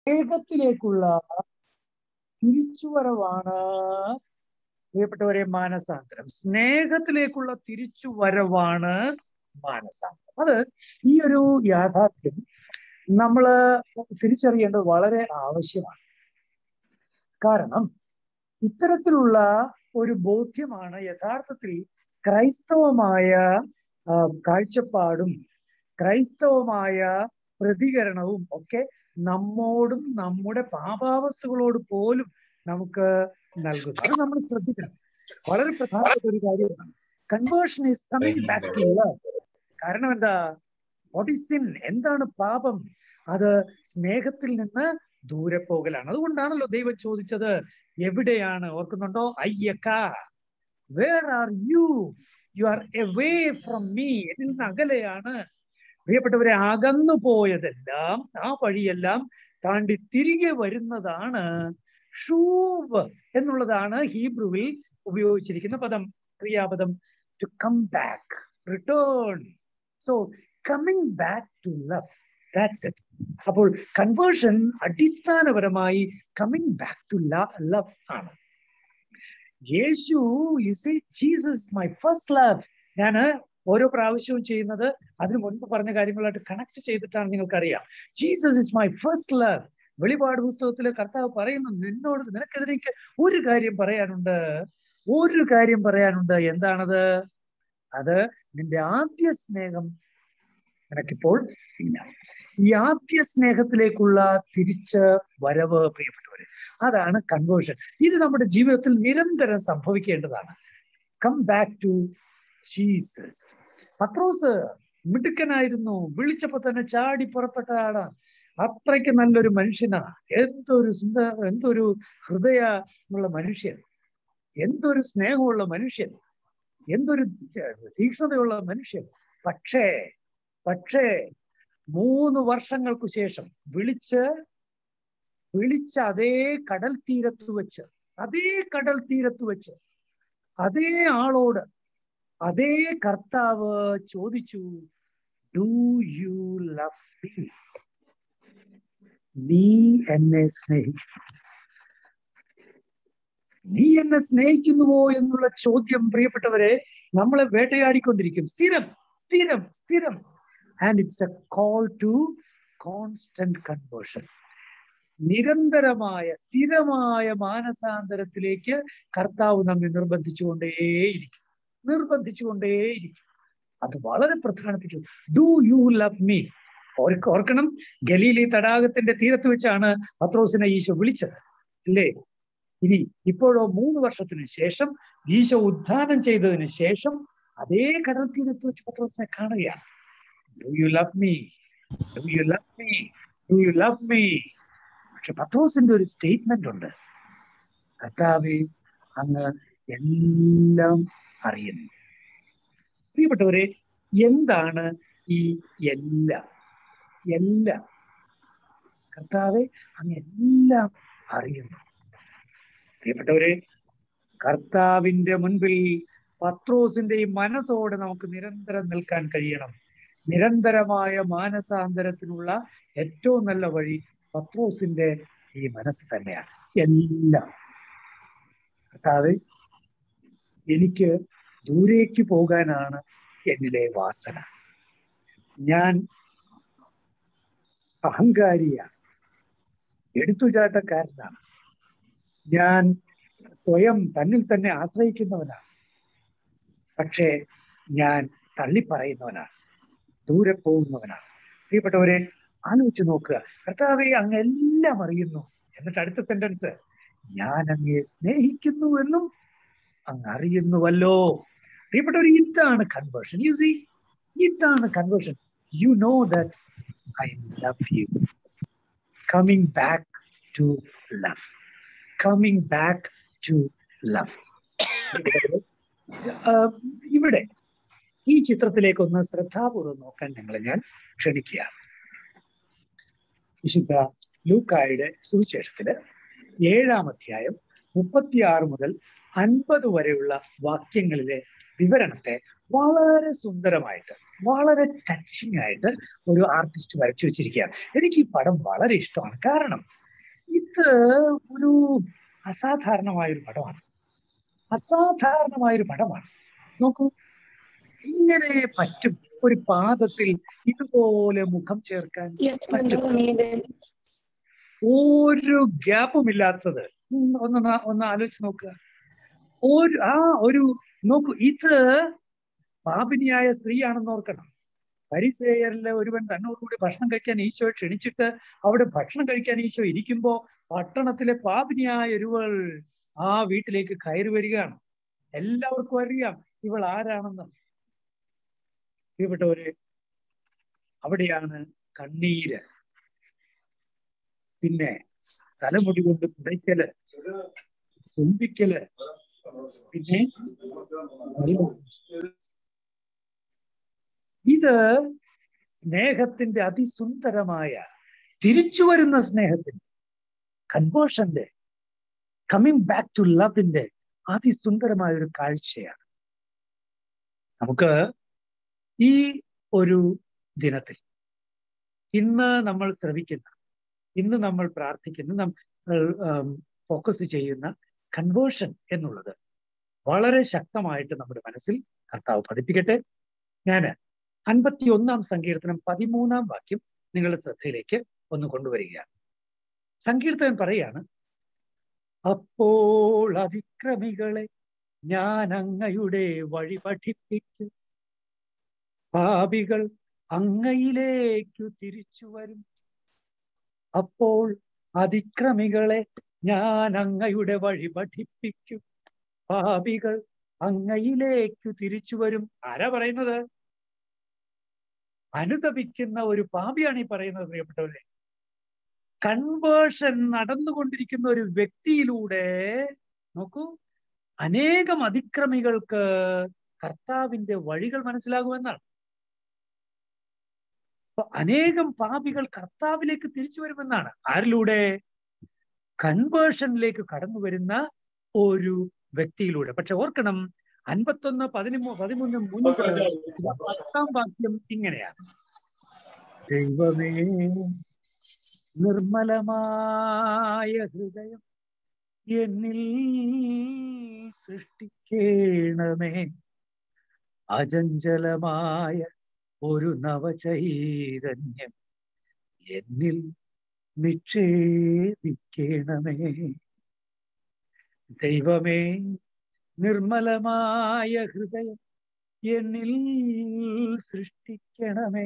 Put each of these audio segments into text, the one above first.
സ്നേഹത്തിലേക്കുള്ള തിരിച്ചുവരവാണ് പ്രിയപ്പെട്ടവരെ മാനസാന്തരം. സ്നേഹത്തിലേക്കുള്ള തിരിച്ചുവരവാണ് മാനസാന്തരം. അത് ഈ ഒരു യാഥാർത്ഥ്യം നമ്മള് തിരിച്ചറിയേണ്ടത് വളരെ ആവശ്യമാണ്. കാരണം ഇത്തരത്തിലുള്ള ഒരു ബോധ്യമാണ് യഥാർത്ഥത്തിൽ ക്രൈസ്തവമായ കാഴ്ചപ്പാടും ക്രൈസ്തവമായ പ്രതികരണവും ഒക്കെ നമ്മോടും നമ്മുടെ പാപാവസ്ഥകളോട് പോലും നമുക്ക് നൽകുന്നു. അത് നമ്മൾ ശ്രദ്ധിക്കണം. വളരെ പ്രധാനപ്പെട്ട ഒരു കാര്യമാണ്. Conversion is coming back to love. കാരണം എന്താ? What is sin? എന്താണ് പാപം? അത് സ്നേഹത്തിൽ നിന്ന് ദൂരെ പോകലാണ്. അതുകൊണ്ടാണല്ലോ ദൈവം ചോദിച്ചത്, എവിടെയാണ്? ഓർക്കുന്നുണ്ടോ? അയ്യക്ക, where are you? You are away from me. എന്നിൽ നിന്ന് അകലെയാണ്. പ്രിയപ്പെട്ടവരെ, അകന്നു പോയതെല്ലാം, ആ വഴിയെല്ലാം താണ്ടി തിരികെ വരുന്നതാണ് ഷൂവ് എന്നുള്ളതാണ് ഹീബ്രുവിൽ ഉപയോഗിച്ചിരിക്കുന്ന പദം, ക്രിയാപദം. To come back, return. So coming back to love, that's it. അപ്പോൾ കൺവേർഷൻ അടിസ്ഥാനപരമായി കമ്മിങ് ബാക്ക് ടു ലവ് ആണ്. Yeshu, you see, Jesus my first love. ഞാന് ഓരോ പ്രാവശ്യവും ചെയ്യുന്നത് അതിനു മുൻപ് പറഞ്ഞ കാര്യങ്ങളായിട്ട് കണക്ട് ചെയ്തിട്ടാണ്. നിങ്ങൾക്കറിയാം, Jesus is my first love. വെളിപാട് പുസ്തകത്തിലെ കർത്താവ് പറയുന്നു, നിനക്കെതിരെ ഒരു കാര്യം പറയാനുണ്ട്, ഒരു കാര്യം പറയാനുണ്ട്. എന്താണത്? അത് നിന്റെ ആദ്യ സ്നേഹം നിനക്കിപ്പോൾ ഇല്ല. ഈ ആദ്യ സ്നേഹത്തിലേക്കുള്ള തിരിച്ച് വരവ്, പ്രിയപ്പെട്ടവര്, അതാണ് കൺവേർഷൻ. ഇത് നമ്മുടെ ജീവിതത്തിൽ നിരന്തരം സംഭവിക്കേണ്ടതാണ്. Come back to Jesus. Pathros മിടുക്കനായിരുന്നു. വിളിച്ചപ്പോ തന്നെ ചാടി പുറപ്പെട്ടതാണ്. അത്രയ്ക്ക് നല്ലൊരു മനുഷ്യനാ. എന്തൊരു ഹൃദയമുള്ള മനുഷ്യൻ, എന്തൊരു സ്നേഹമുള്ള മനുഷ്യൻ, എന്തൊരു തീക്ഷ്ണതയുള്ള മനുഷ്യൻ. പക്ഷേ 3 വർഷങ്ങൾക്കു ശേഷം വിളിച്ച അതേ കടൽ തീരത്ത് വെച്ച് അതേ ആളോട് അതേ കർത്താവ് ചോദിച്ചു, ഡു യു ലവ് മീ? നീ എന്നെ സ്നേഹിക്കുന്നുവോ എന്നുള്ള ചോദ്യം, പ്രിയപ്പെട്ടവരെ, നമ്മളെ വേട്ടയാടിക്കൊണ്ടിരിക്കും സ്ഥിരം. And it's a call to constant conversion. നിരന്തരമായ സ്ഥിരമായ മാനസാന്തരത്തിലേക്ക് കർത്താവ് നമ്മെ നിർബന്ധിച്ചുകൊണ്ടേയിരിക്കും. അത് വളരെ പ്രധാനപ്പെട്ട. Do you love me? ഓർക്കണം, ഗലീലി തടാകത്തിന്റെ തീരത്ത് വെച്ചാണ് പത്രോസിനെ ഈശോ വിളിച്ചത്, അല്ലേ? ഇപ്പോഴോ 3 വർഷത്തിന് ശേഷം, ഈശോ ഉദ്ധാനം ചെയ്തതിന് ശേഷം, അതേ കടൽ തീരത്ത് വെച്ച് പത്രോസിനെ കാണുകയാണ്. Do you love me? Do you love me? Do you love me? പക്ഷെ പത്രോസിന്റെ ഒരു സ്റ്റേറ്റ്മെന്റ് ഉണ്ട്, കർത്താവേ, അങ്ങ് എല്ലാം അറിയുന്നു. പ്രിയപ്പെട്ടവരെ, എന്താണ് ഈ എല്ലാം? കർത്താവേ, അങ്ങ് എല്ലാം അറിയുന്നു. പ്രിയപ്പെട്ടവരെ, കർത്താവിന്റെ മുൻപിൽ പത്രോസിന്റെ ഈ മനസ്സോടെ നമുക്ക് നിരന്തരം നിൽക്കാൻ കഴിയണം. നിരന്തരമായ മാനസാന്തരത്തിനുള്ള ഏറ്റവും നല്ല വഴി പത്രോസിന്റെ ഈ മനസ്സ് തന്നെയാണ്. എല്ലാം, കർത്താവേ, എനിക്ക് ദൂരേക്ക് പോകാനാണ് എന്നിലെ വാസന. ഞാൻ അഹങ്കാരിയാണ്, എടുത്തുചാട്ടക്കാരനാണ്, ഞാൻ സ്വയം തന്നിൽ തന്നെ ആശ്രയിക്കുന്നവനാണ്. പക്ഷേ ഞാൻ തള്ളിപ്പറയുന്നവനാണ്, ദൂരെ പോകുന്നവനാണ്. പ്രിയപ്പെട്ടവരെ, ആലോചിച്ച് നോക്കുക. കർത്താവെ, അങ്ങ് എല്ലാം അറിയുന്നു. എന്നിട്ട് അടുത്ത സെന്റൻസ്, ഞാൻ അങ്ങയെ സ്നേഹിക്കുന്നു എന്നും അങ്ങ് അറിയുന്നുവല്ലോ. പ്രിയപ്പെട്ടവർ, ഇതാണ് കൺവേർഷൻ. യു സീ, ഇതാണ് conversion. You know that I love you. Coming back to love. Coming back to love. ഇവിടെ ഈ ചിത്രത്തിലേക്കൊന്ന് ശ്രദ്ധാപൂർവ്വം നോക്കാൻ ഞാൻ ക്ഷണിക്കുകയാണ്. വിശുദ്ധ ലൂക്കായുടെ സുവിശേഷത്തില് 7-ാം അധ്യായം 36 മുതൽ 50 വരെയുള്ള വാക്യങ്ങളിലെ വിവരണത്തെ വളരെ സുന്ദരമായിട്ട് വളരെ ടച്ചിങ് ആയിട്ട് ഒരു ആർട്ടിസ്റ്റ് വരച്ചു വെച്ചിരിക്കുകയാണ്. എനിക്ക് ഈ പടം വളരെ ഇഷ്ടമാണ്. കാരണം ഇത് ഒരു അസാധാരണമായൊരു പടമാണ്. അസാധാരണമായൊരു പടമാണ്. നോക്കൂ, ഇങ്ങനെ പറ്റും ഒരു പാദത്തിൽ ഇതുപോലെ മുഖം ചേർക്കാൻ പറ്റും. ഒരു ഗ്യാപ്പും ഇല്ലാത്തത്. ഒന്ന് ആലോചിച്ച് നോക്കുക. ഒരു നോക്കൂ, ഇത് പാപിനിയായ സ്ത്രീയാണെന്ന് ഓർക്കണം. ഫരിസേയരിലെ ഒരുവൻ തന്നോടുകൂടി ഭക്ഷണം കഴിക്കാൻ ഈശോ ക്ഷണിച്ചിട്ട് അവിടെ ഭക്ഷണം കഴിക്കാൻ ഈശോ ഇരിക്കുമ്പോ പട്ടണത്തിലെ പാപിനിയായ ഒരുവൾ ആ വീട്ടിലേക്ക് കയറി വരികയാണ്. എല്ലാവർക്കും അറിയാം ഇവൾ ആരാണെന്ന്. പ്രിയപ്പെട്ടവര്, അവിടെയാണ് കണ്ണീര്, പിന്നെ തലമുടി കൊണ്ട് പുടയ്ക്കല്, ചുംബിക്കല്, പിന്നെ ഇത് സ്നേഹത്തിന്റെ അതിസുന്ദരമായ തിരിച്ചു വരുന്ന സ്നേഹത്തിന്റെ, കൺവേർഷന്റെ, കമ്മിങ് ബാക്ക് ടു ലവിന്റെ അതിസുന്ദരമായ ഒരു കാഴ്ചയാണ്. നമുക്ക് ഈ ഒരു ദിനത്തിൽ ഇന്ന് നമ്മൾ ശ്രവിക്കുന്ന, ഇന്ന് നമ്മൾ പ്രാർത്ഥിക്കുന്ന, നമ്മൾ ഫോക്കസ് ചെയ്യുന്ന കൺവേർഷൻ എന്നുള്ളത് വളരെ ശക്തമായിട്ട് നമ്മുടെ മനസ്സിൽ കർത്താവ് പതിപ്പിക്കട്ടെ. ഞാൻ 51 സങ്കീർത്തനം 13 വാക്യം നിങ്ങളുടെ ശ്രദ്ധയിലേക്ക് ഒന്ന് കൊണ്ടുവരികയാണ്. സങ്കീർത്തകൻ പറയാണ്, അപ്പോൾ അതിക്രമികളെ ഞാൻ അങ്ങയുടെ വഴി പഠിപ്പിക്കും, പാപികൾ അങ്ങയിലേക്കു തിരിച്ചു വരും. അപ്പോൾ അതിക്രമികളെ ഞാൻ അങ്ങയുടെ വഴി പഠിപ്പിക്കും, പാപികൾ അങ്ങയിലേക്കു തിരിച്ചു വരും. ആരാ പറയുന്നത്? അനുതപിക്കുന്ന ഒരു പാപിയാണ് ഈ പറയുന്നത്. പ്രിയപ്പെട്ടവരെ, കൺവേർഷൻ നടന്നുകൊണ്ടിരിക്കുന്ന ഒരു വ്യക്തിയിലൂടെ നോക്കൂ, അനേകം അതിക്രമികൾക്ക് കർത്താവിന്റെ വഴികൾ മനസ്സിലാകുമെന്നാണ്. അപ്പൊ അനേകം പാപികൾ കർത്താവിലേക്ക് തിരിച്ചു വരുമെന്നാണ്. ആരിലൂടെ? കൺവേർഷനിലേക്ക് കടന്നു വരുന്ന ഒരു വ്യക്തിയിലൂടെ. പക്ഷെ ഓർക്കണം, 51:13 10 വാക്യം ഇങ്ങനെയാണ്: ദൈവമേ, നിർമ്മലമായ ഹൃദയം എന്നിൽ സൃഷ്ടിക്കേണമേ, അചഞ്ചലമായ ഒരു നവചൈതന്യം എന്നിൽ നിക്ഷേപിക്കണമേ. ദൈവമേ, നിർമ്മലമായ ഹൃദയം എന്നിൽ സൃഷ്ടിക്കണമേ,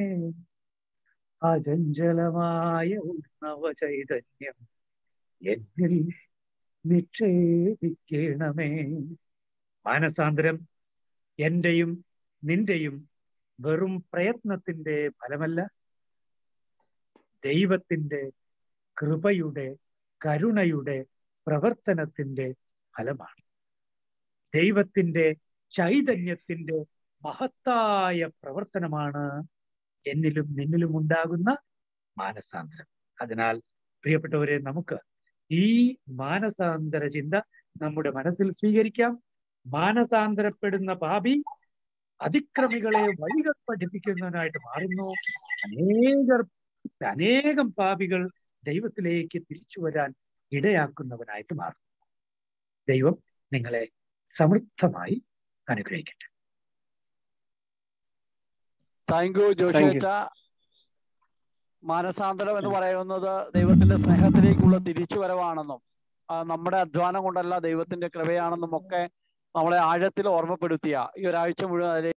അചഞ്ചലമായ ഒരു നവചൈതന്യം എന്നിൽ നിക്ഷേപിക്കണമേ. മാനസാന്തരം എന്റെയും നിന്റെയും വെറും പ്രയത്നത്തിന്റെ ഫലമല്ല, ദൈവത്തിന്റെ കൃപയുടെ, കരുണയുടെ പ്രവർത്തനത്തിന്റെ ഫലമാണ്. ദൈവത്തിന്റെ ചൈതന്യത്തിന്റെ മഹത്തായ പ്രവർത്തനമാണ് എന്നിലും നിന്നിലും ഉണ്ടാകുന്ന മാനസാന്തരം. അതിനാൽ പ്രിയപ്പെട്ടവരെ, നമുക്ക് ഈ മാനസാന്തര ചിന്ത നമ്മുടെ മനസ്സിൽ സ്വീകരിക്കാം. മാനസാന്തരപ്പെടുന്ന പാപി അതിക്രമികളെ വഴികൾ പഠിപ്പിക്കുന്നതിനായിട്ട് മാറുന്നു. അനേകം പാപികൾ ദൈവത്തിലേക്ക് തിരിച്ചു വരാൻ ഇടയാക്കുന്നവനായിട്ട് മാറും. ദൈവം നിങ്ങളെ സമൃദ്ധമായി അനുഗ്രഹിക്കട്ടെ. താങ്ക് യു ജോഷിയേച്ച. മാനസാന്തരം എന്ന് പറയുന്നത് ദൈവത്തിന്റെ സ്നേഹത്തിലേക്കുള്ള തിരിച്ചുവരവാണെന്നും നമ്മുടെ അധ്വാനം കൊണ്ടല്ല, ദൈവത്തിന്റെ കൃപയാണെന്നും ഒക്കെ നമ്മളെ ആഴത്തിൽ ഓർമ്മപ്പെടുത്തിയ ഈ ഒരാഴ്ച മുഴുവൻ